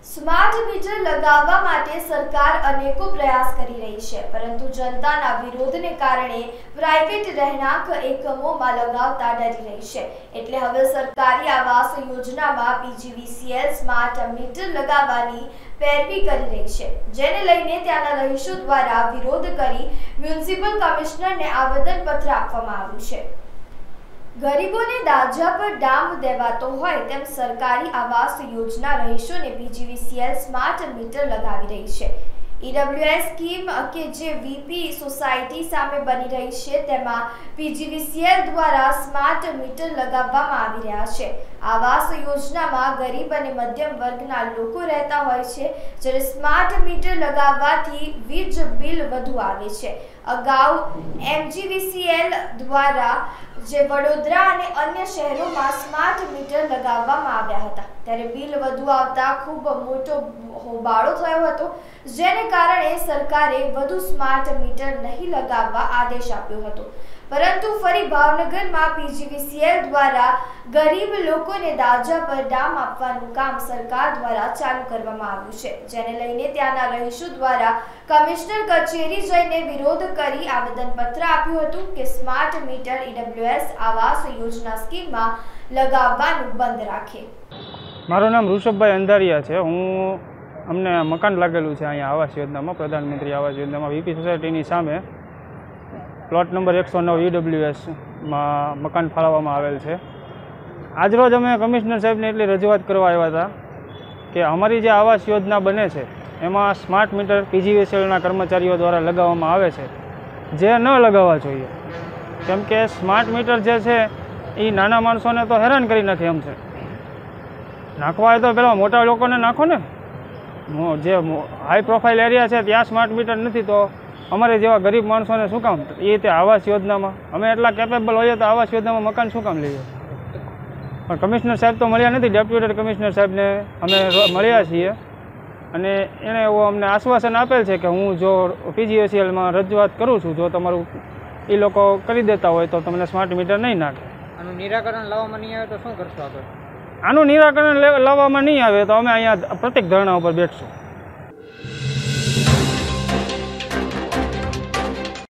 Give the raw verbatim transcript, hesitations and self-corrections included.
Smart meter લગાવવા માટે સરકાર અનેકો પ્રયાસ કરી રહી છે, પરંતુ જનતાના વિરોધને કારણે પ્રાઇવેટ રહેણાંક એકમોમાં લગાવતા ડરી રહી છે। એટલે હવે સરકારી આવાસ યોજનામાં પીજીવીસીએલ સ્માર્ટ મીટર લગાવવાની પેરવી કરી રહી છે, જેને લઈને ત્યાંના રહીશો દ્વારા વિરોધ કરી મ્યુનિસિપલ કમિશનરને આવેદનપત્ર આપવામાં આવ્યું છે। ગરીબોને દાજા પર ડામ દેવાતો હોય તેમ સરકારી Awas Yojana રહીશોને PGVCL smart meter લગાવી રહી છે। ઈડબ્લ્યુએસ સ્કીમ કે જે વીપી સોસાયટી સામે બની રહી છે, તેમાં પીજીવીસીએલ દ્વારા સ્માર્ટ મીટર લગાવવામાં આવી રહ્યા છે। આવાસ યોજનામાં ગરીબ અને મધ્યમ વર્ગના લોકો રહેતા હોય છે, જ્યારે સ્માર્ટ મીટર લગાવવાથી વીજ બિલ વધુ આવે છે। અગાઉ એમજીવીસીએલ દ્વારા જે વડોદરા અને અન્ય શહેરોમાં સ્માર્ટ મીટર લગાવવામાં આવ્યા હતા, ત્યારે બિલ વધુ આવતા ખૂબ મોટો હોબાળો થયો હતો, જેને કારણે સરકારે વધુ સ્માર્ટ મીટર નહીં લગાવવા આદેશ આપ્યો હતો। પરંતુ ફરી ભાવનગરમાં પીજીવીસીએલ દ્વારા ગરીબ લોકોને દાજા પર ડામ આપવાનું કામ સરકાર દ્વારા ચાલુ કરવામાં આવ્યું છે, જેને લઈને ત્યાંના રહીશો દ્વારા કમિશનર કચેરી જઈને વિરોધ કરી આવેદનપત્ર આપ્યું હતું કે smart meter EWS Awas Yojana સ્કીમમાં લગાવવાનું બંધ રાખે। મારું નામ ઋષભભાઈ અંધારિયા છે। હું અમને મકાન લાગેલું છે અહીંયા આવાસ યોજનામાં, પ્રધાનમંત્રી આવાસ યોજનામાં વીપી સોસાયટીની સામે પ્લોટ નંબર એકસો નવ ઈડબ્લ્યુએસમાં મકાન ફાળવવામાં આવેલ છે। આજરોજ અમે કમિશનર સાહેબને એટલી રજૂઆત કરવા આવ્યા હતા કે અમારી જે આવાસ યોજના બને છે એમાં સ્માર્ટ મીટર પીજીવીસીએલના કર્મચારીઓ દ્વારા લગાવવામાં આવે છે, જે ન લગાવવા જોઈએ, કેમ કે સ્માર્ટ મીટર જે છે એ નાના માણસોને તો હેરાન કરી નાખે એમ છે। નાખવા હોય તો પેલા મોટા લોકોને નાખો ને, જે હાઈ પ્રોફાઇલ એરિયા છે ત્યાં સ્માર્ટ મીટર નથી, તો અમારે જેવા ગરીબ માણસોને શું કામ એ રીતે આવાસ યોજનામાં અમે એટલા કેપેબલ હોઈએ તો આવાસ યોજનામાં મકાન શું કામ લઈએ? પણ કમિશનર સાહેબ તો મળ્યા નથી। ડેપ્યુટેડ કમિશનર સાહેબને અમે મળ્યા છીએ અને એણે એવું અમને આશ્વાસન આપેલ છે કે હું જો પીજીવીસીએલમાં રજૂઆત કરું છું, જો તમારું એ લોકો કરી દેતા હોય તો તમને સ્માર્ટ મીટર નહીં નાખે। આનું નિરાકરણ લાવવામાં નહીં આવે તો શું કરશો આગળ? આનું નિરાકરણ લાવવામાં નહીં આવે તો અમે અહીંયા પ્રત્યેક ધરણા ઉપર બેઠશું।